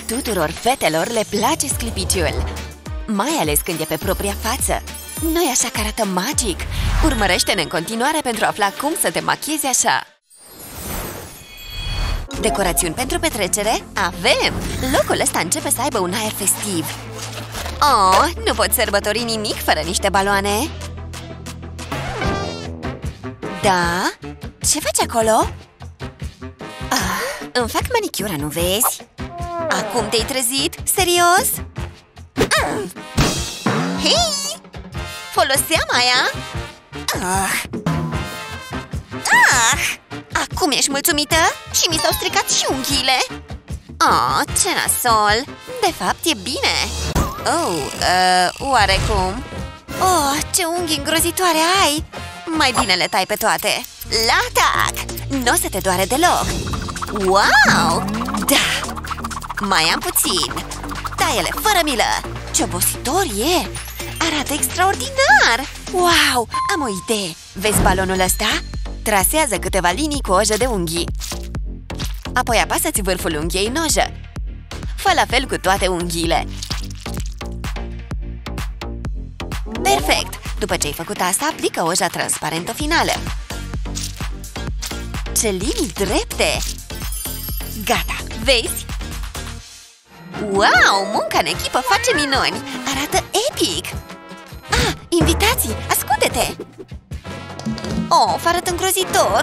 Tuturor fetelor le place sclipiciul, mai ales când e pe propria față. Nu-i așa că arată magic? Urmărește-ne în continuare pentru a afla cum să te machiezi așa. Decorațiuni pentru petrecere? Avem! Locul ăsta începe să aibă un aer festiv. Oh, nu pot sărbători nimic fără niște baloane. Da? Ce faci acolo? Îmi fac manicura, nu vezi? Acum te-ai trezit? Serios? Hei! Foloseam aia? Acum ești mulțumită? Și mi s-au stricat și unghiile. Ce nasol! De fapt, e bine. Oarecum. Ce unghii îngrozitoare ai! Mai bine le tai pe toate. La atac! Nu o să te doare deloc. Wow! Da! Mai am puțin. Tai-ele fără milă. Ce obositor e! Arată extraordinar! Wow! Am o idee! Vezi balonul ăsta? Trasează câteva linii cu ojă de unghii. Apoi apasă-ți vârful unghiei în ojă. Fă la fel cu toate unghiile. Perfect! După ce ai făcut asta, aplică oja transparentă finală. Ce linii drepte! Gata! Vezi? Wow! Munca în echipă face minuni! Arată epic! Invitații! Ascunde-te! Arată îngrozitor!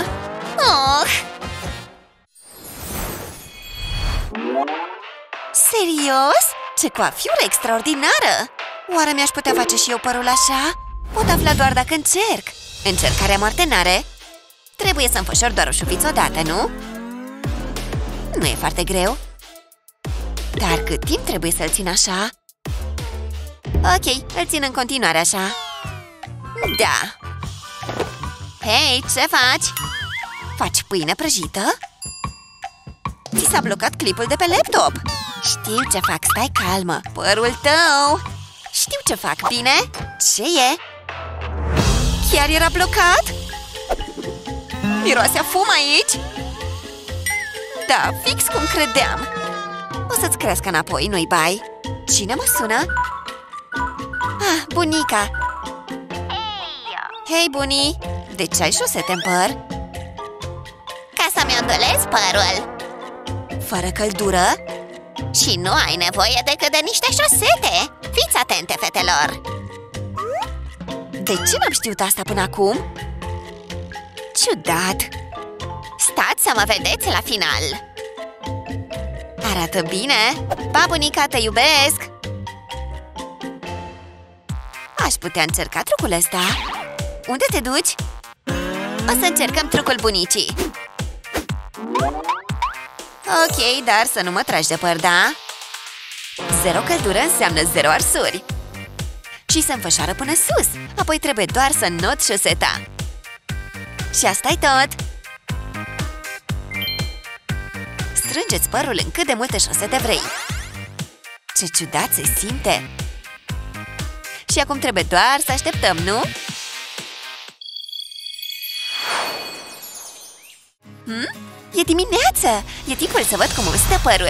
Serios? Ce coafiură extraordinară! Oare mi-aș putea face și eu părul așa? Pot afla doar dacă încerc. Încercarea moarte n-are. Trebuie să înfășor doar o șuviță odată, nu? Nu e foarte greu. Dar cât timp trebuie să-l țin așa? Ok, îl țin în continuare așa. Da. Hei, ce faci? Faci pâine prăjită? Ți s-a blocat clipul de pe laptop. Știu ce fac, stai calmă. Părul tău. Știu ce fac, bine? Ce e? Chiar era blocat? Miroase a fum aici? Da, fix cum credeam. O să-ți crească înapoi, nu-i bai. Cine mă sună? Bunica. Hei, bunii! De ce ai șosete în păr? Ca să-mi ondulez părul. Fără căldură? Și nu ai nevoie decât de niște șosete. Fiți atente, fetelor! De ce n-am știut asta până acum? Ciudat! Stați să mă vedeți la final! Arată bine! Pa, bunica, te iubesc! Aș putea încerca trucul ăsta. Unde te duci? O să încercăm trucul bunicii. Ok, dar să nu mă tragi de păr, da? 0 căldură înseamnă 0 arsuri. Și se înfășoară până sus. Apoi trebuie doar să not șoseta. Și asta-i tot. Strângeți părul în cât de multe șosete vrei. Ce ciudat se simte. Și acum trebuie doar să așteptăm, nu? E dimineață! E timpul să văd cum îmi stă părul.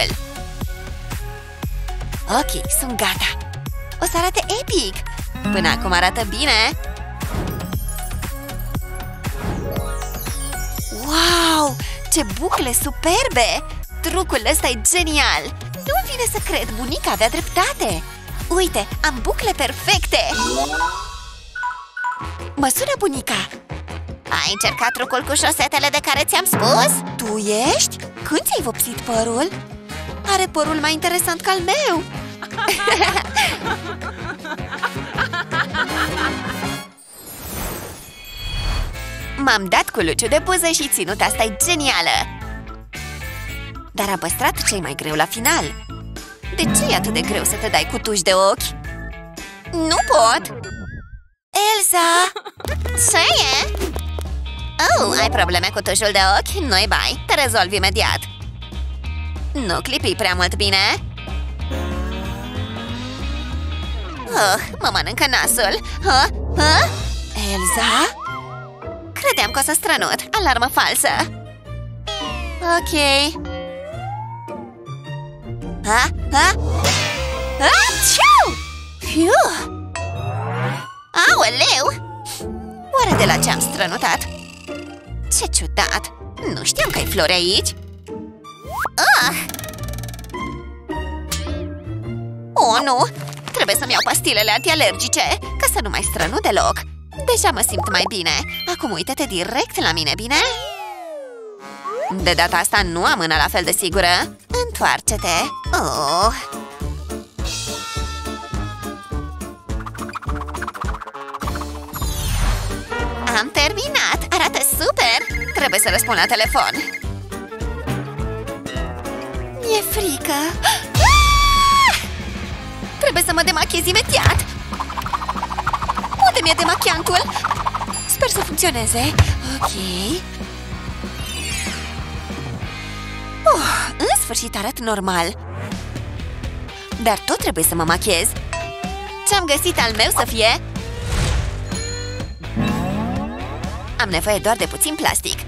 Ok, sunt gata. O să arate epic. Până acum arată bine. Wow! Ce bucle superbe! Trucul ăsta e genial! Nu-mi vine să cred, bunica avea dreptate. Uite, am bucle perfecte. Mă sună bunica. Ai încercat trucul cu șosetele de care ți-am spus? Tu ești? Când ți-ai vopsit părul? Are părul mai interesant ca al meu. M-am dat cu luciu de buză și ținuta asta e genială. Dar am păstrat ce-i mai greu la final. De ce e atât de greu să te dai cu tuși de ochi? Nu pot! Elsa! Ce e? Ai probleme cu tușul de ochi? Nu-i bai, te rezolv imediat. Nu clipi prea mult bine. Mă mănâncă nasul. Elsa? Credeam că o să strănut. Alarmă falsă. Ok. Aciu! Fiu! Aoleu! Oare de la ce am strănutat? Ce ciudat! Nu știam că ai flori aici! Oh, nu! Trebuie să-mi iau pastilele antialergice, ca să nu mai strănut deloc. Deja mă simt mai bine. Acum uită-te direct la mine, bine? De data asta nu am mâna la fel de sigură. Întoarce-te! Oh. Am terminat! Arată super! Trebuie să răspund la telefon. Mi-e frică. Trebuie să mă demachez imediat. Unde mi-e demachiantul? Sper să funcționeze. Ok. În sfârșit arăt normal. Dar tot trebuie să mă machez. Ce-am găsit al meu să fie? Am nevoie doar de puțin plastic,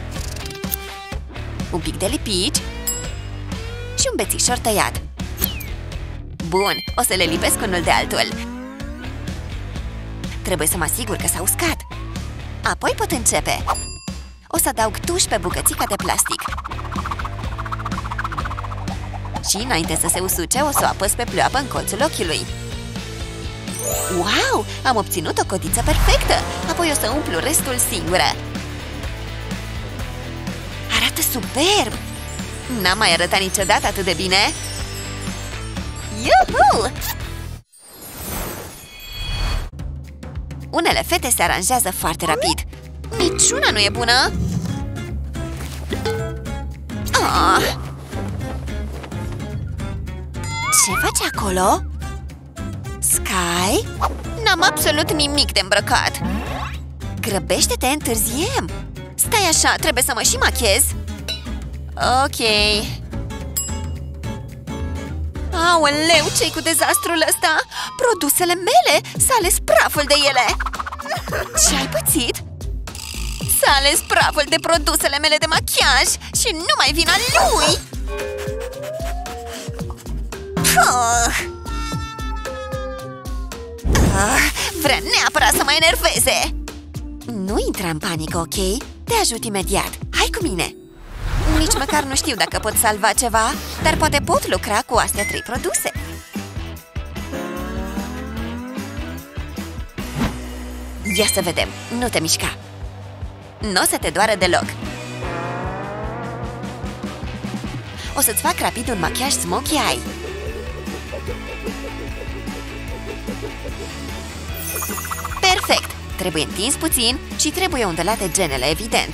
un pic de lipici și un bețișor tăiat. Bun, o să le lipesc unul de altul. Trebuie să mă asigur că s-a uscat. Apoi pot începe. O să adaug tuș pe bucățica de plastic. Și înainte să se usuce, o să o apăs pe pleoapă în colțul ochiului. Wow! Am obținut o codiță perfectă! Apoi o să umplu restul singură. Arată superb! N-am mai arătat niciodată atât de bine! Iuhu! Unele fete se aranjează foarte rapid. Niciuna nu e bună! Ce faci acolo? Sky? N-am absolut nimic de îmbrăcat. Grăbește-te, întârziem. Stai așa, trebuie să mă și machez. Ok. Aoleu, ce-i cu dezastrul ăsta? Produsele mele! S-a ales praful de ele. Ce ai pățit? S-a ales praful de produsele mele de machiaj și nu mai vina lui! Vrea neapărat să mă enerveze! Nu intra în panică, ok? Te ajut imediat. Hai cu mine! Nici măcar nu știu dacă pot salva ceva, dar poate pot lucra cu astea 3 produse. Ia să vedem, nu te mișca. Nu o să te doară deloc. O să-ți fac rapid un machiaj smokey eye. Perfect! Trebuie întins puțin și trebuie undulate genele, evident.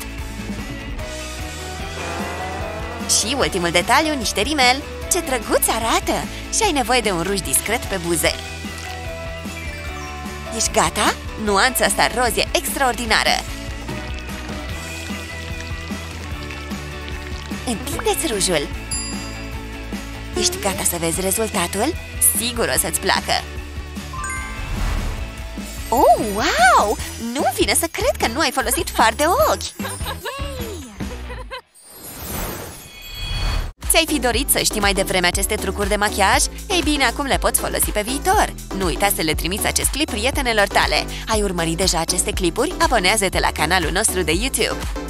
Și ultimul detaliu, niște rimel. Ce drăguț arată! Și ai nevoie de un ruj discret pe buze. Ești gata? Nuanța asta roz e extraordinară! Întindeți rujul! Ești gata să vezi rezultatul? Sigur o să-ți placă! Oh, wow! Nu-mi vine să cred că nu ai folosit far de ochi! Ți-ai fi dorit să știi mai devreme aceste trucuri de machiaj? Ei bine, acum le poți folosi pe viitor! Nu uita să le trimiți acest clip prietenelor tale! Ai urmărit deja aceste clipuri? Abonează-te la canalul nostru de YouTube!